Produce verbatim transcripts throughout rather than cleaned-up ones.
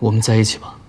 我们在一起吧。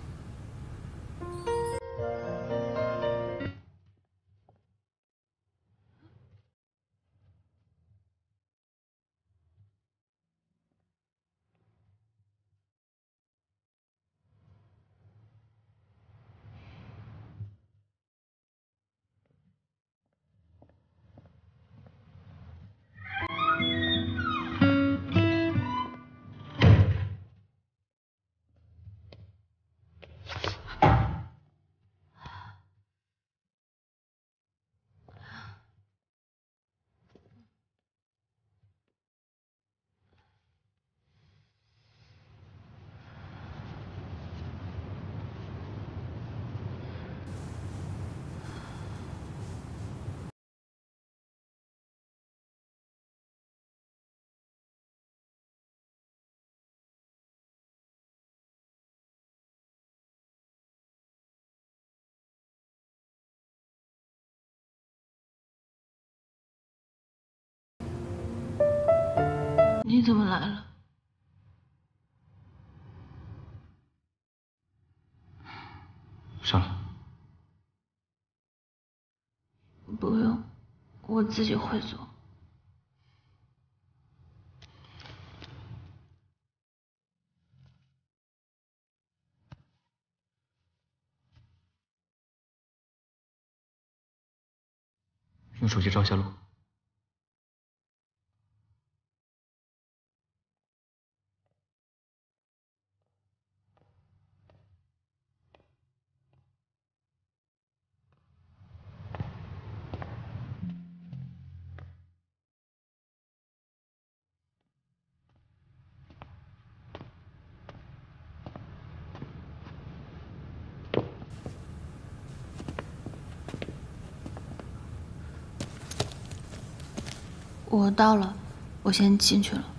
你怎么来了？ 上来。 不用，我自己会做。 用手机照下路。 我到了，我先进去了。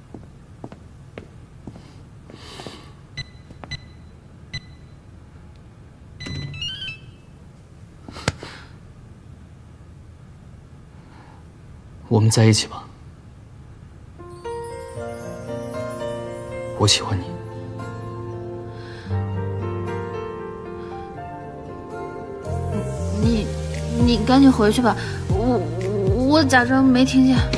我们在一起吧。我喜欢你。 你你赶紧回去吧，我我假装没听见。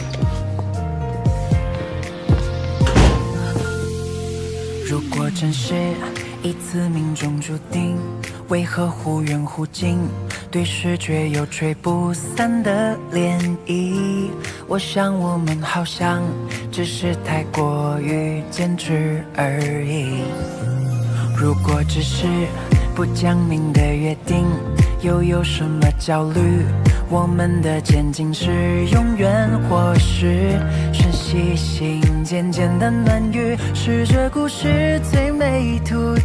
如果真是一次命中注定，为何忽远忽近？对视觉有吹不散的涟漪。我想我们好像只是太过于坚持而已。如果只是不讲明的约定，又有什么焦虑？我们的渐进是永远，或是瞬息心间简单暖语，是这故事最美途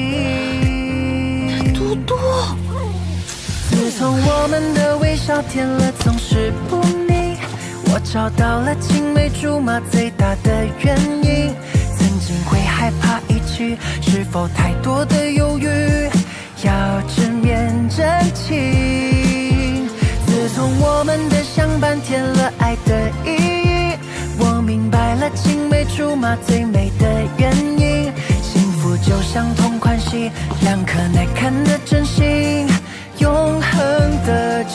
径。 嘟嘟， 自从我们的微笑甜了总是不腻，我找到了青梅竹马最大的原因。曾经会害怕一起，是否太多的犹豫？要直面真情。自从我们的相伴添了爱的意义，我明白了青梅竹马最美的原因。幸福就像同款喜，两颗耐看的真心，永恒的